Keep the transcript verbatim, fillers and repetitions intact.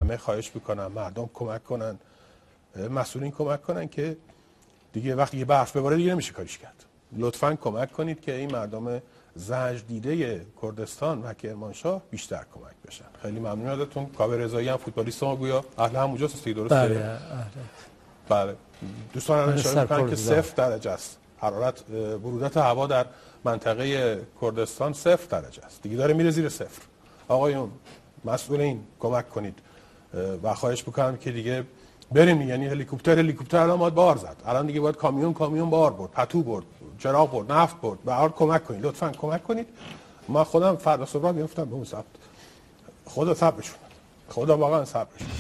همه خواهش میکنم مردم کمک کنن، مسئولین کمک کنن که دیگه وقتی یه برف بباره دیگه نمیشه کاریش کرد. لطفاً کمک کنید که این مردم زجر دیده کردستان و کرمانشاه بیشتر کمک بشن. خیلی ممنون ازتون. کاوه رضایی هم فوتبالیست ما گویا اهل همونجاست دیگه، درسته؟ بله اهل. بله. دوستان اشاره می‌کنن که صفر درجه است حرارت، برودت هوا در منطقه کردستان صفر درجه است دیگه، داره میره زیر صفر. آقایون مسئولین کمک کنید و خواهش میکنم که دیگه بریم، یعنی هلیکوپتر هلیکوپتر الان باید بار زد، الان دیگه باید کامیون کامیون بار برد، پتو برد، چراغ برد، نفت برد. به هر حال کمک کنید، لطفاً کمک کنید. ما خودم فردا صبح میافتم به اون سمت. خدا صبرشون، خدا واقعا صبرشون.